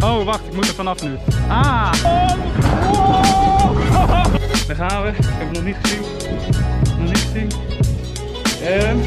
Oh, wacht, ik moet er vanaf nu. Ah! Daar gaan we. Ik heb het nog niet gezien. Nog niet gezien. En...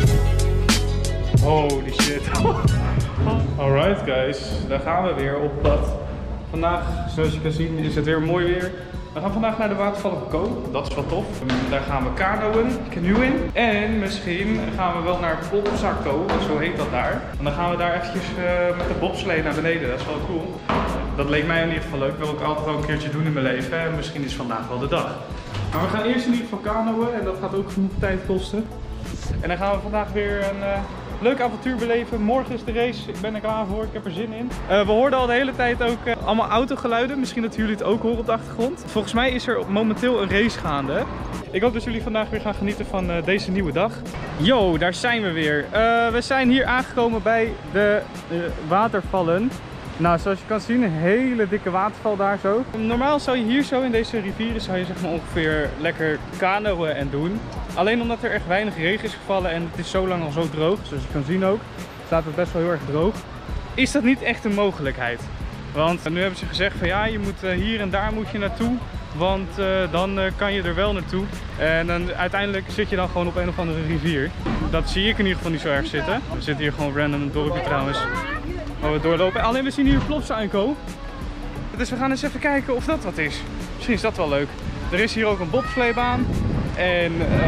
holy shit. Alright guys, daar gaan we weer op pad. Vandaag, zoals je kan zien, is het weer mooi weer. We gaan vandaag naar de watervallen van Ko. Dat is wel tof. Daar gaan we canoeën. En misschien gaan we wel naar Plopsaco, zo heet dat daar. En dan gaan we daar eventjes met de bobslee naar beneden. Dat is wel cool. Dat leek mij in ieder geval leuk. Dat wil ik altijd wel een keertje doen in mijn leven. En misschien is vandaag wel de dag. Maar we gaan eerst in ieder geval canoeën. En dat gaat ook genoeg tijd kosten. En dan gaan we vandaag weer een leuk avontuur beleven. Morgen is de race. Ik ben er klaar voor. Ik heb er zin in. We hoorden al de hele tijd ook allemaal autogeluiden. Misschien dat jullie het ook horen op de achtergrond. Volgens mij is er momenteel een race gaande. Ik hoop dat jullie vandaag weer gaan genieten van deze nieuwe dag. Yo, daar zijn we weer. We zijn hier aangekomen bij de watervallen. Nou, zoals je kan zien, een hele dikke waterval daar zo. Normaal zou je hier zo in deze rivieren zou je zeg maar ongeveer lekker kanoën en doen. Alleen omdat er echt weinig regen is gevallen en het is zo lang al zo droog, zoals je kan zien ook, staat het best wel heel erg droog, is dat niet echt een mogelijkheid. Want nu hebben ze gezegd van ja, je moet hier en daar moet je naartoe, want dan kan je er wel naartoe. En dan, uiteindelijk zit je dan gewoon op een of andere rivier. Dat zie ik in ieder geval niet zo erg zitten. We zitten hier gewoon random in het dorpje trouwens. Waar we doorlopen. Alleen we zien hier Plopsaco. Dus we gaan eens even kijken of dat wat is. Misschien is dat wel leuk. Er is hier ook een bobsleebaan. En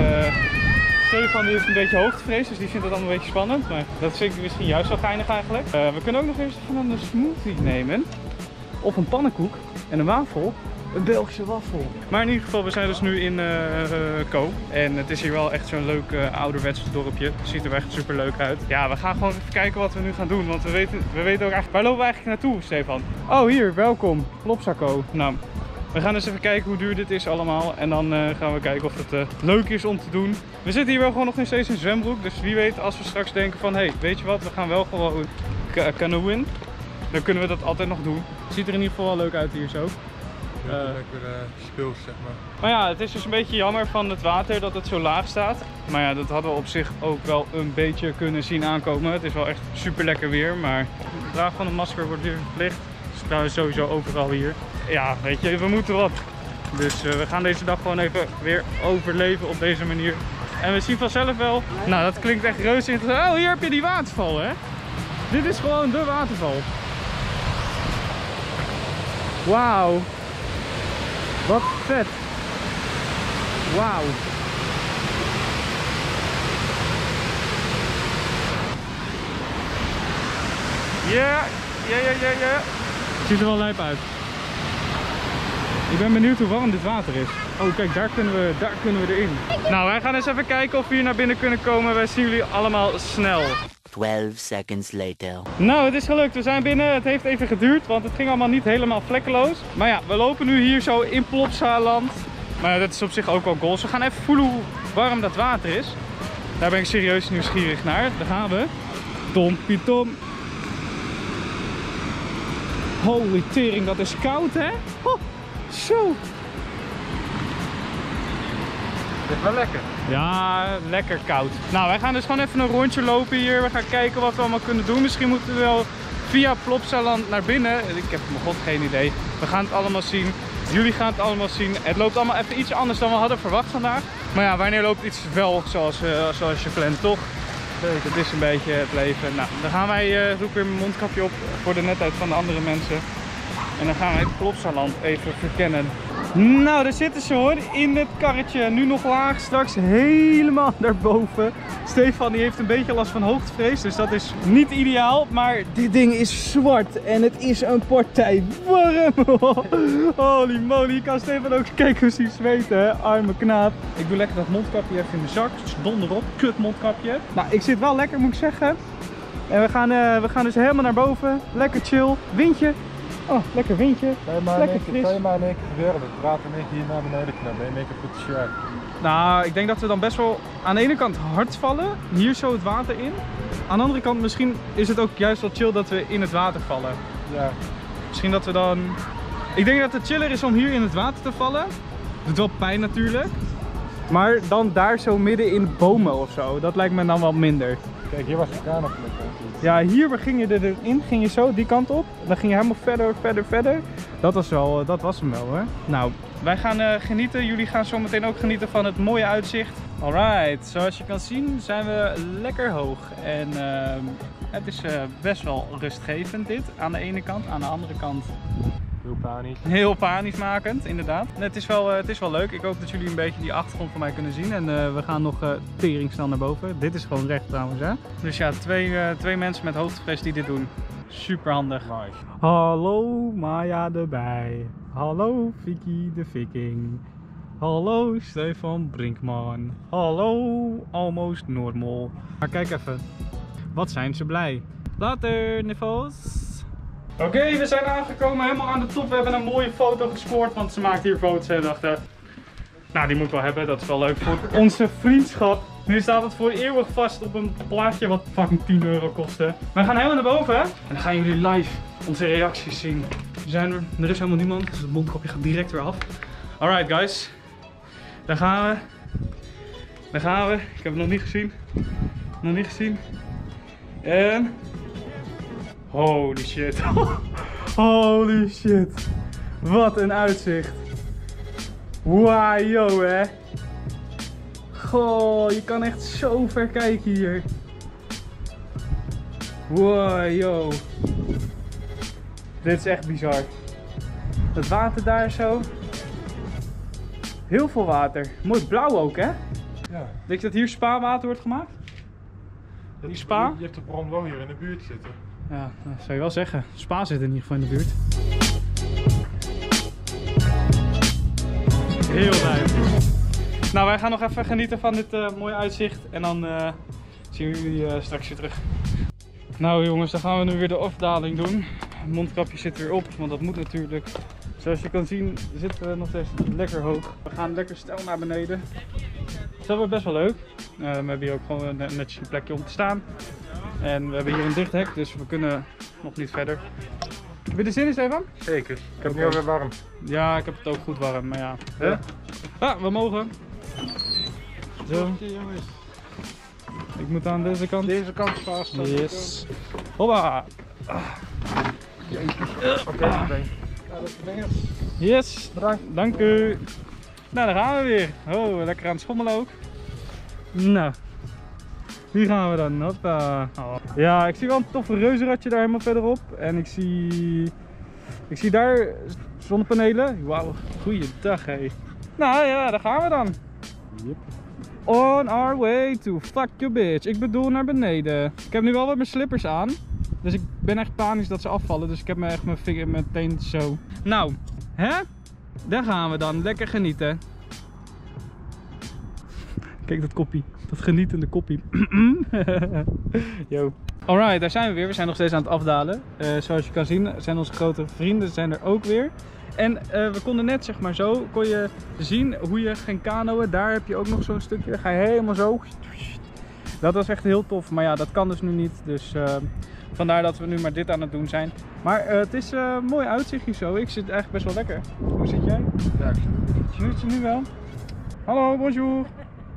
Stefan die heeft een beetje hoogtevrees, dus die vindt het allemaal een beetje spannend. Maar dat vind ik misschien juist wel geinig eigenlijk. We kunnen ook nog eens van een smoothie nemen. Of een pannenkoek en een wafel. Een Belgische wafel. Maar in ieder geval, we zijn dus nu in Ko. En het is hier wel echt zo'n leuk ouderwets dorpje. Het ziet er echt super leuk uit. Ja, we gaan gewoon even kijken wat we nu gaan doen. Want we weten ook eigenlijk... Waar lopen we eigenlijk naartoe, Stefan? Oh, hier, welkom. Plopsaco. Nou, we gaan eens even kijken hoe duur dit is allemaal. En dan gaan we kijken of het leuk is om te doen. We zitten hier wel gewoon nog steeds in zwembroek. Dus wie weet, als we straks denken van... Hé, weet je wat, we gaan wel gewoon canoeën. Dan kunnen we dat altijd nog doen. Het ziet er in ieder geval wel leuk uit hier zo. Lekker speels, zeg maar. Maar ja, het is dus een beetje jammer van het water dat het zo laag staat. Maar ja, dat hadden we op zich ook wel een beetje kunnen zien aankomen. Het is wel echt super lekker weer, maar het dragen van een masker wordt weer verplicht. Dat is trouwens sowieso overal hier. Ja, weet je, we moeten wat. Dus we gaan deze dag gewoon even weer overleven op deze manier. En we zien vanzelf wel. Nou, dat klinkt echt reuze interessant. Oh, hier heb je die waterval, hè? Dit is gewoon de waterval. Wauw. Wat vet. Wauw. Ja. Ziet er wel lijp uit. Ik ben benieuwd hoe warm dit water is. Oh kijk, daar kunnen we erin. Nou, wij gaan eens even kijken of we hier naar binnen kunnen komen. Wij zien jullie allemaal snel. 12 seconds later. Nou, het is gelukt. We zijn binnen. Het heeft even geduurd, want het ging allemaal niet helemaal vlekkeloos. Maar ja, we lopen nu hier zo in Plopsaland. Maar ja, dat is op zich ook wel goals. We gaan even voelen hoe warm dat water is. Daar ben ik serieus nieuwsgierig naar. Daar gaan we. Tompietom. Holy tering, dat is koud, hè? Oh, zo. Dit is wel lekker. Ja, lekker koud. Nou, wij gaan dus gewoon even een rondje lopen hier. We gaan kijken wat we allemaal kunnen doen. Misschien moeten we wel via Plopsaland naar binnen. Ik heb mijn god geen idee. We gaan het allemaal zien. Jullie gaan het allemaal zien. Het loopt allemaal even iets anders dan we hadden verwacht vandaag. Maar ja, wanneer loopt iets wel zoals je plant, toch? Het is een beetje het leven. Nou, dan gaan wij, doe ik weer mijn mondkapje op voor de netheid van de andere mensen. En dan gaan wij het Plopsaland even verkennen. Nou, daar zitten ze hoor, in het karretje. Nu nog laag, straks helemaal daarboven. Stefan die heeft een beetje last van hoogtevrees, dus dat is niet ideaal. Maar dit ding is zwart en het is een partij warm. Holy moly, je kan Stefan ook kijken hoe hij zweet, hè. Arme knaap. Ik doe lekker dat mondkapje even in mijn zak. Dus donder op, kut mondkapje. Nou, ik zit wel lekker, moet ik zeggen. En we gaan dus helemaal naar boven. Lekker chill. Windje. Oh, lekker windje. Lekker fris. Kan je maar in één keer gebeuren dat het water in één keer hier naar beneden knapt. In één keer goed shirt. Nou, ik denk dat we dan best wel aan de ene kant hard vallen. Hier zo het water in. Aan de andere kant misschien is het ook juist wel chill dat we in het water vallen. Ja. Misschien dat we dan... Ik denk dat het chiller is om hier in het water te vallen. Doet wel pijn natuurlijk. Maar dan daar zo midden in bomen of zo. Dat lijkt me dan wel minder. Kijk, hier was de kraan op. Ja, hier ging je erin, ging je zo die kant op. Dan ging je helemaal verder. Dat was hem wel, hè. Nou, wij gaan genieten. Jullie gaan zo meteen ook genieten van het mooie uitzicht. Alright, zoals je kan zien zijn we lekker hoog. En het is best wel rustgevend dit, aan de ene kant. Aan de andere kant Heel panisch. heel panischmakend, inderdaad. Het is wel leuk. Ik hoop dat jullie een beetje die achtergrond van mij kunnen zien. En we gaan nog tering naar boven. Dit is gewoon recht trouwens, hè. Dus ja, twee mensen met hoogtevrees die dit doen. Super handig. Nice. Hallo Maya erbij. Hallo Vicky de Viking. Hallo Stefan Brinkman. Hallo Almost Normal. Maar kijk even. Wat zijn ze blij. Later niffels. Oké, we zijn aangekomen helemaal aan de top. We hebben een mooie foto gescoord, want ze maakt hier foto's en dachten, nou die moet ik wel hebben, dat is wel leuk voor onze vriendschap. Nu staat het voor eeuwig vast op een plaatje wat fucking 10 euro kostte. We gaan helemaal naar boven en dan gaan jullie live onze reacties zien. Er is helemaal niemand, dus het mondkapje gaat direct weer af. Alright guys, daar gaan we. Daar gaan we. Ik heb het nog niet gezien. En... holy shit. Holy shit. Wat een uitzicht. Wow, yo hè. Goh, je kan echt zo ver kijken hier. Wow, yo. Dit is echt bizar. Het water daar zo. Heel veel water. Mooi blauw ook hè. Ja. Denk je dat hier spa-water wordt gemaakt? Die spa? Je hebt de bron wel hier in de buurt zitten. Ja, dat zou je wel zeggen. Spa zit in ieder geval in de buurt. Heel lijp. Nou, wij gaan nog even genieten van dit mooie uitzicht. En dan zien we jullie straks weer terug. Nou jongens, dan gaan we nu weer de afdaling doen. Het mondkapje zit weer op, want dat moet natuurlijk. Zoals je kan zien zitten we nog steeds lekker hoog. We gaan lekker steil naar beneden. Dat wordt best wel leuk. We hebben hier ook gewoon netjes een plekje om te staan. En we hebben hier een dicht hek, dus we kunnen nog niet verder. Heb je er zin in, Stefan? Zeker. Ik heb het nu alweer warm. Ja, ik heb het ook goed warm, maar ja. Ah, we mogen. Zo. Jongens. Ik moet aan deze kant. Deze kant vast. Yes. Hoppa. Oké, ja, dat is het. Yes. Bedankt. Dank u. Nou, daar gaan we weer. Oh, lekker aan het schommelen ook. Nou. Hier gaan we dan. Hoppa. Oh. Ja, ik zie wel een toffe reuzenradje daar helemaal verderop. En ik zie daar zonnepanelen. Wauw, goeiedag hé. Nou ja, daar gaan we dan. Yep. On our way to fuck your bitch. Ik bedoel naar beneden. Ik heb nu wel wat mijn slippers aan. Dus ik ben echt panisch dat ze afvallen. Dus ik heb me echt mijn teen zo. Nou, hè? Daar gaan we dan. Lekker genieten. Kijk dat koppie. Dat genietende koppie. Yo. Alright, daar zijn we weer. We zijn nog steeds aan het afdalen. Zoals je kan zien zijn onze grote vrienden zijn er ook weer. En we konden net zeg maar zo, kon je zien hoe je ging kanoën. Daar heb je ook nog zo'n stukje. Dan ga je helemaal zo. Dat was echt heel tof. Maar ja, dat kan dus nu niet. Dus vandaar dat we nu maar dit aan het doen zijn. Maar het is een mooi uitzicht hier zo. Ik zit eigenlijk best wel lekker. Hoe zit jij? Ja, ik zit Nu wel. Hallo, bonjour.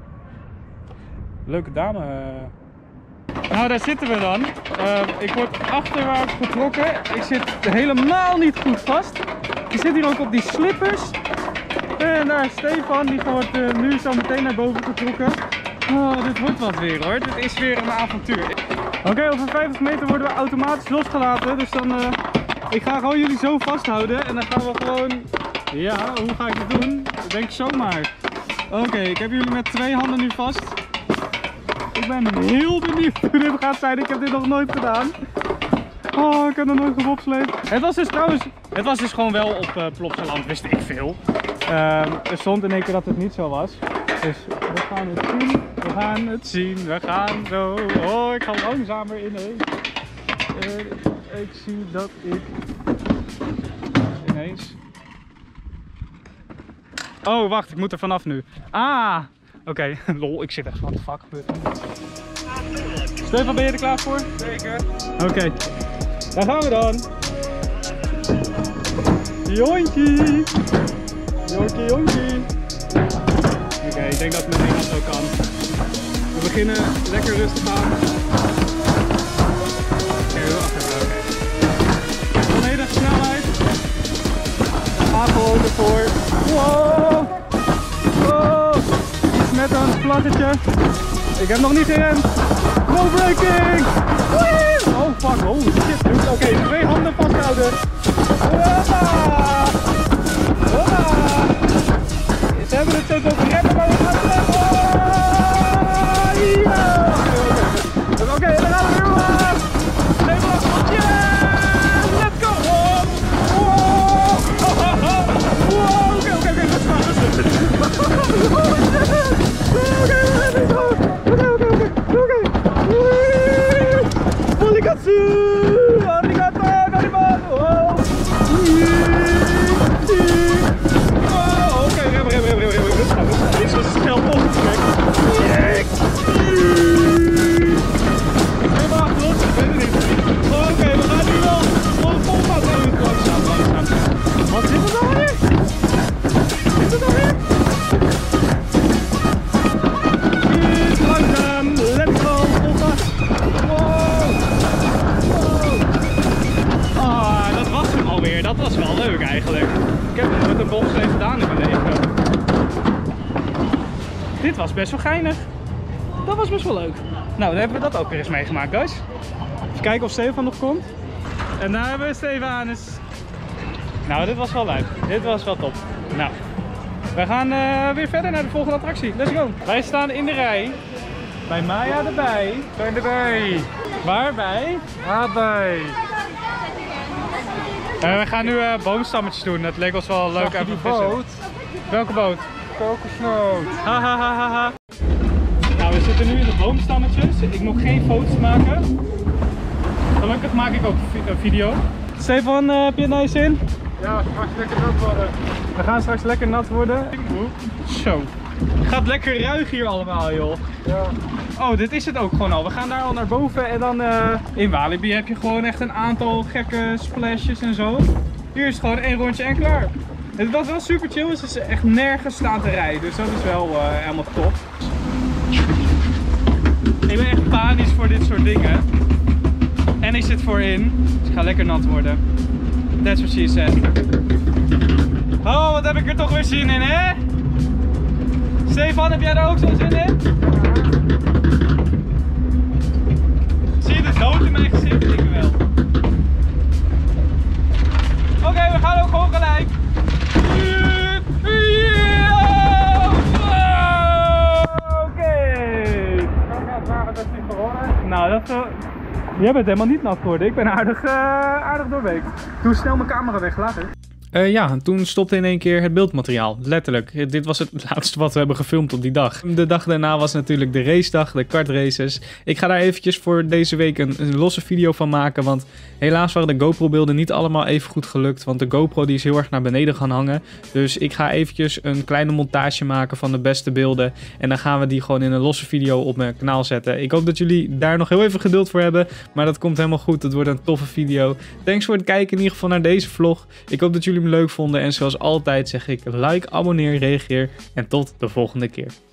Leuke dame. Nou, daar zitten we dan. Ik word achterwaarts getrokken. Ik zit helemaal niet goed vast. Ik zit hier ook op die slippers. En daar is Stefan, die wordt nu zo meteen naar boven getrokken. Oh, dit wordt wat weer hoor. Dit is weer een avontuur. Oké, over 50 meter worden we automatisch losgelaten. Dus dan, ik ga gewoon jullie zo vasthouden. En dan gaan we gewoon, ja, hoe ga ik het doen? Ik denk zomaar. Oké, ik heb jullie met 2 handen nu vast. Ik ben heel benieuwd hoe dit gaat zijn. Ik heb dit nog nooit gedaan. Oh, ik heb nog nooit gebobsleed. Het was dus gewoon wel op Plopsaland, wist ik veel. Er stond in één keer dat het niet zo was. Dus we gaan het zien. We gaan het zien. We gaan zo. Oh, ik ga langzamer ineens. Ik zie dat ik ineens. Oh, wacht. Ik moet er vanaf nu. Ah. Oké, lol, ik zit echt wat de fuck gebeurt. Stefan, ben je er klaar voor? Zeker. Oké, daar gaan we dan. Jonkie! Jonkie! Oké, ik denk dat het met één hand ook kan. We beginnen lekker rustig aan. Volledig snelheid. Ga gewoon ervoor. Wow! Wow! Iets met een vlaggetje. Ik heb nog niet geremd. No braking! Wee! Oh fuck, holy shit dude. Oké, 2 handen vasthouden. Hoppa! Hoppa! Ze hebben het steeds over remmen, maar we gaan het remmen. Oké, dan gaan we weer omlaag. Neem maar een yeah! Let's go! Wow! Oké, Molikatsu! Arigato, arigato! Oké, remmen. Dit is zo snel opgetrekt. Helemaal achterop, ik weet het niet. Oké, we gaan nu wel gewoon vol gaan. Langzaam. Wat is het nou weer? Iets langzaam, let's go, vol gas. Wow. Ah, dat was hem alweer. Dat was wel leuk eigenlijk. Ik heb het met een bobslee gedaan in mijn leven. Dit was best wel geinig. Dat was best wel leuk. Nou, dan hebben we dat ook weer eens meegemaakt, guys. Even kijken of Stefan nog komt. En daar hebben we Stefanus. Nou, dit was wel leuk. Dit was wel top. Nou, we gaan weer verder naar de volgende attractie. Let's go. Wij staan in de rij. Bij Maya erbij. Zijn erbij. Waarbij? Waarbij. We gaan nu boomstammetjes doen. Dat leek ons wel leuk. Zag je die vissen. boot? Welke boot? Kokosnoot. Hahaha. Nou, we zitten nu in de boomstammetjes. Ik moet geen foto's maken. Gelukkig maak ik ook een video. Stefan, heb je het naar je zin? Ja, straks lekker nat worden. We gaan straks lekker nat worden. Zo. Het gaat lekker ruig hier allemaal, joh. Ja. Oh, dit is het ook gewoon al. We gaan daar al naar boven en dan in Walibi heb je gewoon echt een aantal gekke splashes en zo. Hier is het gewoon 1 rondje en klaar. Het was wel super chill, het is echt nergens staan te rijden, dus dat is wel helemaal top. Ik ben echt panisch voor dit soort dingen. En ik zit voorin, dus ik ga lekker nat worden. That's what she said. Oh, wat heb ik er toch weer zin in, hè? Stefan, heb jij er ook zo'n zin in? Zie je de dood in mijn gezicht? Ik wel. Oké, we gaan ook gewoon gelijk. Nou, dat jij bent helemaal niet nat geworden. Ik ben aardig doorweekt. Doe snel mijn camera weg, later. Ja, toen stopte in één keer het beeldmateriaal. Letterlijk. Dit was het laatste wat we hebben gefilmd op die dag. De dag daarna was natuurlijk de racedag, de kartraces. Ik ga daar eventjes voor deze week een losse video van maken. Want helaas waren de GoPro beelden niet allemaal even goed gelukt. Want de GoPro die is heel erg naar beneden gaan hangen. Dus ik ga eventjes een kleine montage maken van de beste beelden. En dan gaan we die gewoon in een losse video op mijn kanaal zetten. Ik hoop dat jullie daar nog heel even geduld voor hebben. Maar dat komt helemaal goed. Het wordt een toffe video. Thanks voor het kijken in ieder geval naar deze vlog. Ik hoop dat jullie hem leuk vonden en zoals altijd zeg ik like, abonneer, reageer en tot de volgende keer.